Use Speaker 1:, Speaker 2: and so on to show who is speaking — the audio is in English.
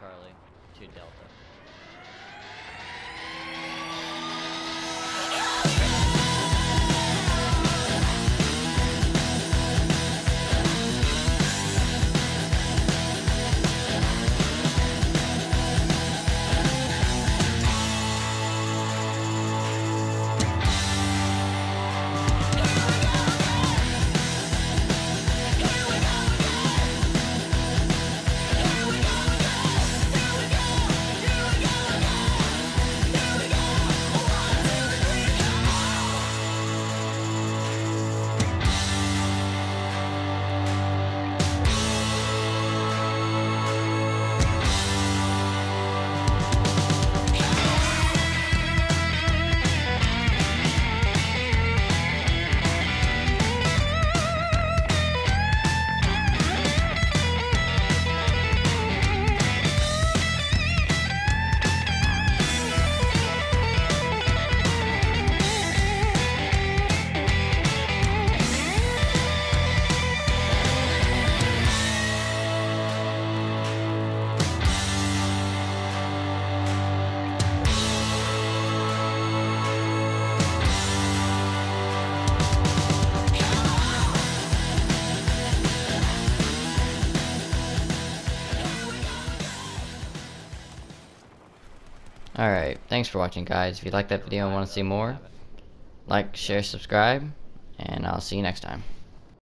Speaker 1: Charlie to Delta. Alright, thanks for watching, guys. If you liked that video and want to see more, like, share, subscribe, and I'll see you next time.